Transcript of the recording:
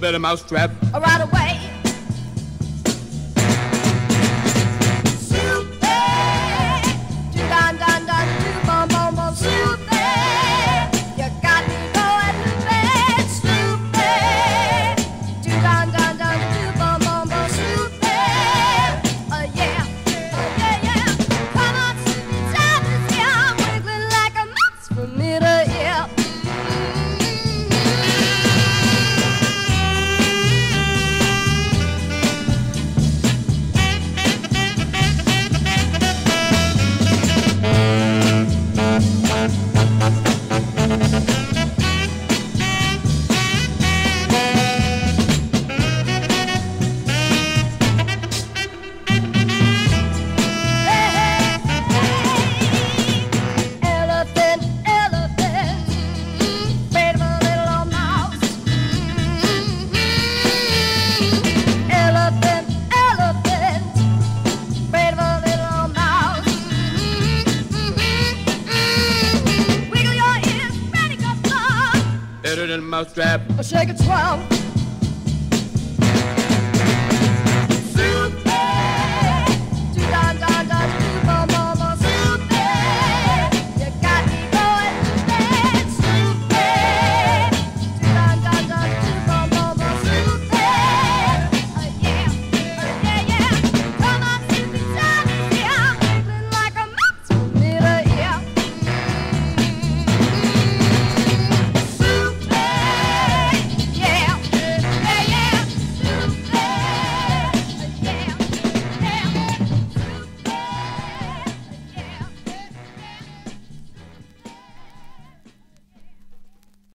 little mousetrap. Right away. Soupy, do don don don, do bom bom bom. Soupy, you got me going bad. Soupy, do don don don, do bom bom bom. Soupy, oh yeah, come on, Soupy, time is here, wiggling like a mouse from ear to ear. Better than a mousetrap. Shake it 12.